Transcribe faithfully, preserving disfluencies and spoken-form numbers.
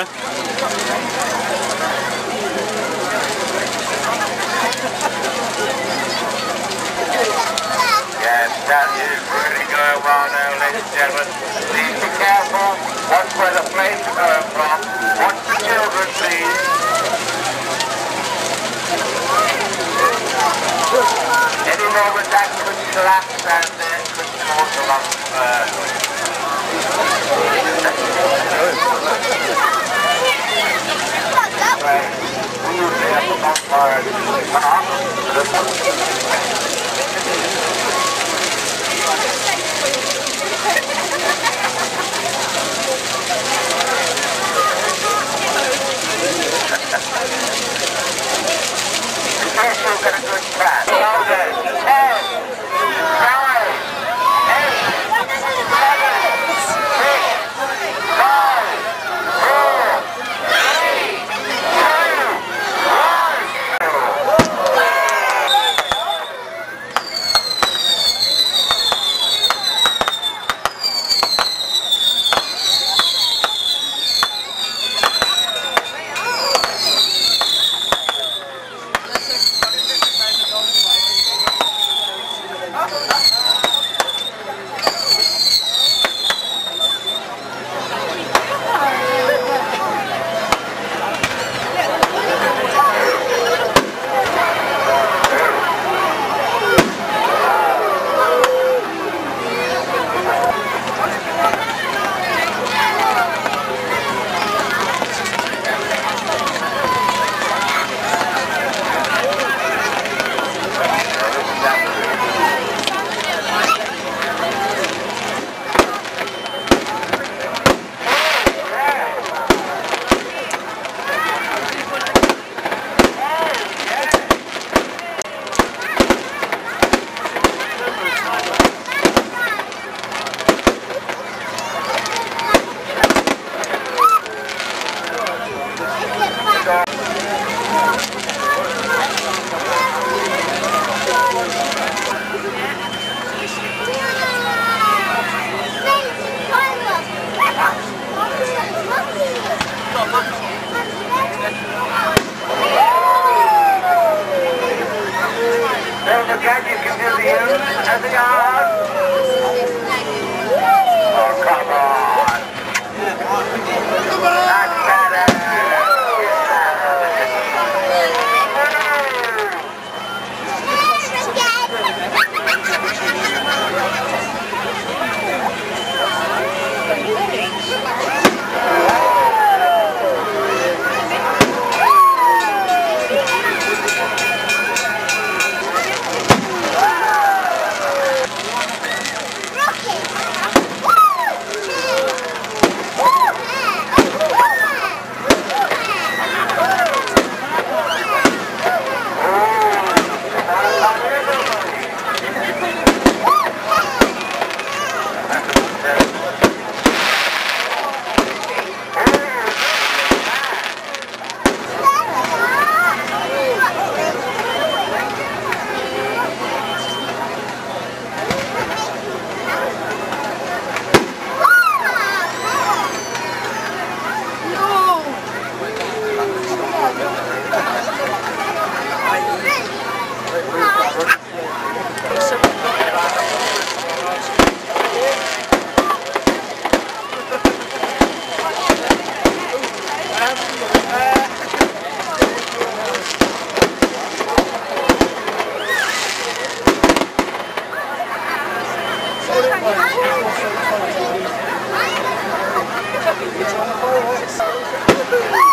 yeah? Yes, that is really going well now, ladies and gentlemen. Please be careful. Watch where the flames are going from. Watch the children, please. Any moment that could collapse and uh, could cause a lot of... Uh, Right. We usually have the bonfire come off. In case you'll get a good crash. ten, nine, eight, seven, six, five, four, three, two, one. Don't forget you can do the U's and the R's. Oh, come on. That's better. Fireworks.